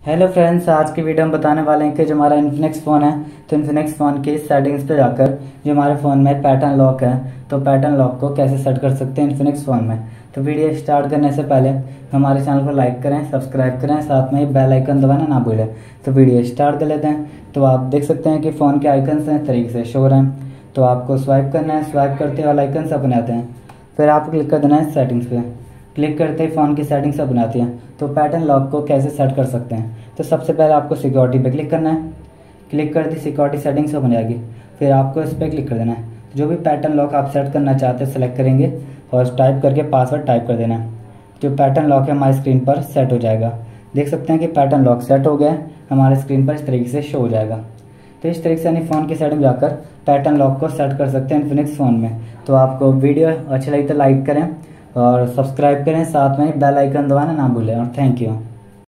Hello friends, आज की video हम बताने वाले हैं कि जो हमारा इन्फिनिक्स फ़ोन है तो इन्फिनिक्स फ़ोन की सेटिंग्स पे जाकर जो हमारे फ़ोन में पैटर्न लॉक है तो पैटर्न लॉक को कैसे सेट कर सकते हैं इन्फिनिक्स फ़ोन में। तो वीडियो स्टार्ट करने से पहले हमारे चैनल को लाइक करें, सब्सक्राइब करें, साथ में बेल आइकन दबाना ना भूलें। तो वीडियो स्टार्ट कर लेते हैं। तो आप देख सकते हैं कि फ़ोन के आइकन्स हैं तरीके से शो हो रहे हैं। तो आपको स्वाइप करना है, स्वाइप करते वाले आइकन्स अपने आते हैं, फिर आपको क्लिक कर देना है सेटिंग्स पे। क्लिक करते ही फ़ोन की सेटिंग्स अपने आती हैं। तो पैटर्न लॉक को कैसे सेट कर सकते हैं, तो सबसे पहले आपको सिक्योरिटी पे क्लिक करना है। क्लिक करते सिक्योरिटी सेटिंग्स ओपन आएगी, फिर आपको इस पर क्लिक कर देना है। जो भी पैटर्न लॉक आप सेट करना चाहते हैं सेलेक्ट करेंगे और टाइप करके पासवर्ड टाइप कर देना है। जो पैटर्न लॉक है हमारी स्क्रीन पर सेट हो जाएगा। देख सकते हैं कि पैटर्न लॉक सेट हो गया है, हमारे स्क्रीन पर इस तरीके से शो हो जाएगा। तो इस तरीके से यानी फ़ोन की सेटिंग जाकर पैटर्न लॉक को सेट कर सकते हैं इन्फिनिक्स फ़ोन में। तो आपको वीडियो अच्छी लगी तो लाइक करें और सब्सक्राइब करें, साथ में बेल आइकन दबाना ना भूलें। और थैंक यू।